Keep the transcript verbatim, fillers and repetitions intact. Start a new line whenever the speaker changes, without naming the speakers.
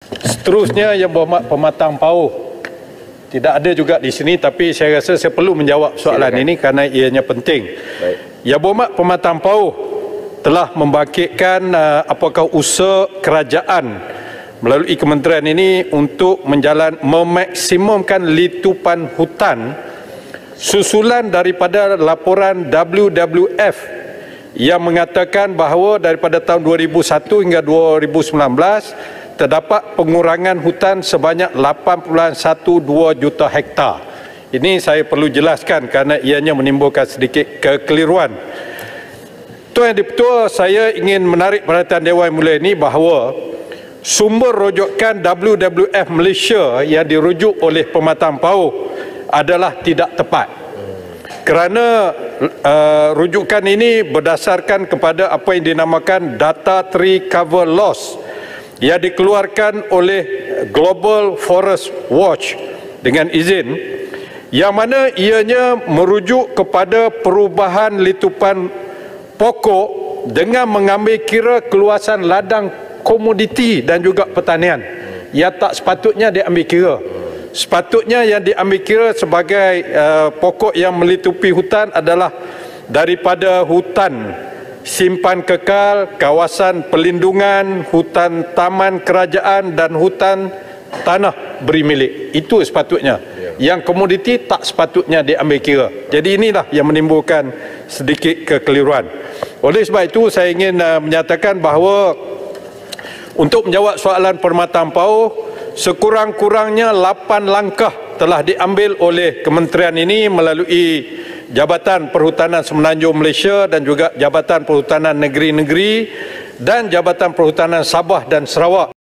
Seterusnya, Yang Berhormat Pematang Pauh, tidak ada juga di sini, tapi saya rasa saya perlu menjawab soalan Silakan. ini kerana ianya penting. Baik. Yang Berhormat Pematang Pauh telah membangkitkan uh, apakah usaha kerajaan melalui kementerian ini untuk menjalan memaksimumkan litupan hutan susulan daripada laporan W W F yang mengatakan bahawa daripada tahun dua ribu satu hingga dua ribu sembilan belas terdapat pengurangan hutan sebanyak lapan puluh satu koma dua juta hektar. Ini saya perlu jelaskan kerana ianya menimbulkan sedikit kekeliruan. Tuan Yang Dipertua, saya ingin menarik perhatian Dewan Yang Mulia ini bahawa sumber rujukan W W F Malaysia yang dirujuk oleh Pematang Pauh adalah tidak tepat. Kerana uh, rujukan ini berdasarkan kepada apa yang dinamakan Data Tree Cover Loss yang dikeluarkan oleh Global Forest Watch dengan izin, yang mana ianya merujuk kepada perubahan litupan pokok dengan mengambil kira keluasan ladang komoditi dan juga pertanian yang tak sepatutnya diambil kira. Sepatutnya yang diambil kira sebagai uh, pokok yang melitupi hutan adalah daripada hutan simpan kekal, kawasan pelindungan, hutan taman kerajaan dan hutan tanah beri milik. Itu sepatutnya. Yang komoditi tak sepatutnya diambil kira. Jadi inilah yang menimbulkan sedikit kekeliruan. Oleh sebab itu saya ingin uh, menyatakan bahawa untuk menjawab soalan Pematang Pauh, sekurang-kurangnya lapan langkah telah diambil oleh kementerian ini melalui Jabatan Perhutanan Semenanjung Malaysia dan juga Jabatan Perhutanan Negeri-Negeri dan Jabatan Perhutanan Sabah dan Sarawak.